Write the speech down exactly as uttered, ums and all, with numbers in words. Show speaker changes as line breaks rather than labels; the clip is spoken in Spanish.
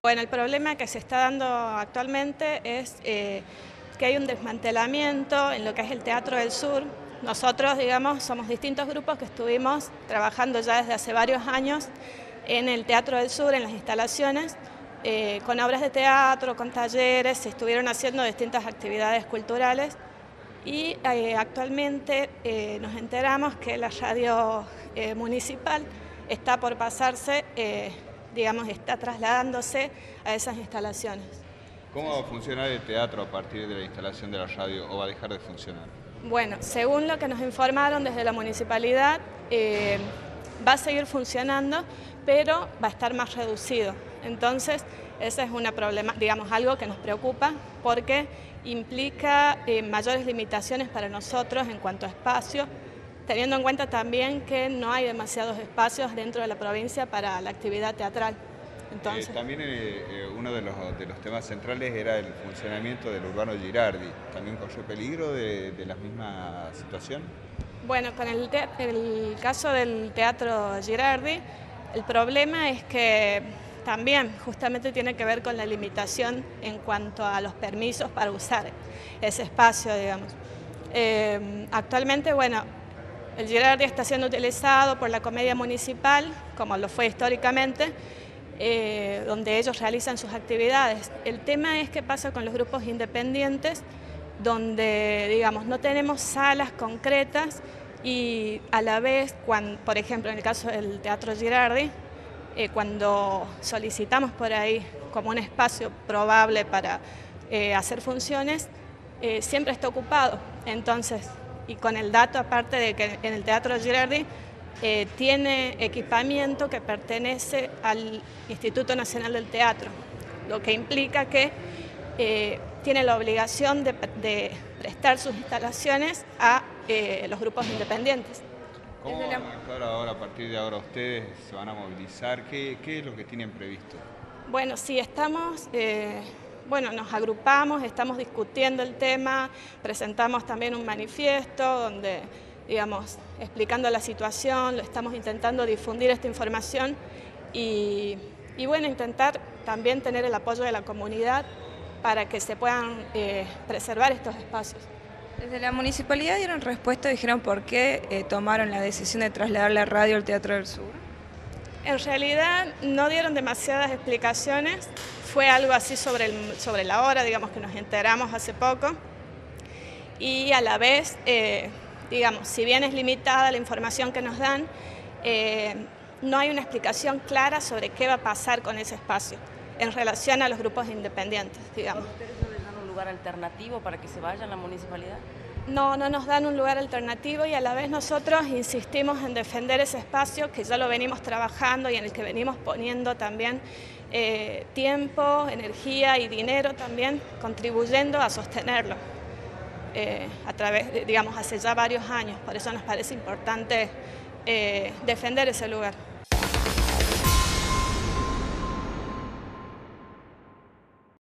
Bueno, el problema que se está dando actualmente es eh, que hay un desmantelamiento en lo que es el Teatro del Sur. Nosotros, digamos, somos distintos grupos que estuvimos trabajando ya desde hace varios años en el Teatro del Sur, en las instalaciones, eh, con obras de teatro, con talleres, se estuvieron haciendo distintas actividades culturales y eh, actualmente eh, nos enteramos que la radio eh, municipal está por pasarse, eh, digamos, está trasladándose a esas instalaciones.
¿Cómo va a funcionar el teatro a partir de la instalación de la radio o va a dejar de funcionar?
Bueno, según lo que nos informaron desde la municipalidad, eh, va a seguir funcionando, pero va a estar más reducido. Entonces, ese es una problema, digamos, algo que nos preocupa porque implica eh, mayores limitaciones para nosotros en cuanto a espacio, teniendo en cuenta también que no hay demasiados espacios dentro de la provincia para la actividad teatral. Entonces,
eh, también eh, uno de los, de los temas centrales era el funcionamiento del Urbano Girardi. ¿También corrió peligro de, de la misma situación?
Bueno, con el, te el caso del Teatro Girardi, el problema es que también justamente tiene que ver con la limitación en cuanto a los permisos para usar ese espacio, digamos. Eh, actualmente, bueno, el Girardi está siendo utilizado por la Comedia Municipal, como lo fue históricamente, eh, donde ellos realizan sus actividades. El tema es qué pasa con los grupos independientes, donde, digamos, no tenemos salas concretas y a la vez, cuando, por ejemplo, en el caso del Teatro Girardi, eh, cuando solicitamos por ahí como un espacio probable para eh, hacer funciones, eh, siempre está ocupado. Entonces, y con el dato aparte de que en el Teatro Girardi eh, tiene equipamiento que pertenece al Instituto Nacional del Teatro, lo que implica que eh, tiene la obligación de, de prestar sus instalaciones a eh, los grupos independientes.
¿Cómo van a actuar ahora, a partir de ahora ustedes? ¿Se van a movilizar? ¿Qué, qué es lo que tienen previsto?
Bueno, sí, estamos... Eh, Bueno, nos agrupamos, estamos discutiendo el tema, presentamos también un manifiesto donde, digamos, explicando la situación, lo estamos intentando difundir esta información y, y bueno, intentar también tener el apoyo de la comunidad para que se puedan eh, preservar estos espacios.
Desde la municipalidad dieron respuesta, dijeron por qué eh, tomaron la decisión de trasladar la radio al Teatro del Sur.
En realidad no dieron demasiadas explicaciones, fue algo así sobre, el, sobre la hora, digamos que nos enteramos hace poco y a la vez, eh, digamos, si bien es limitada la información que nos dan, eh, no hay una explicación clara sobre qué va a pasar con ese espacio en relación a los grupos independientes, digamos.
¿Ustedes no les dan un lugar alternativo para que se vayan a la municipalidad?
No, no nos dan un lugar alternativo y a la vez nosotros insistimos en defender ese espacio que ya lo venimos trabajando y en el que venimos poniendo también eh, tiempo, energía y dinero también, contribuyendo a sostenerlo eh, a través, de, digamos, hace ya varios años. Por eso nos parece importante eh, defender ese lugar.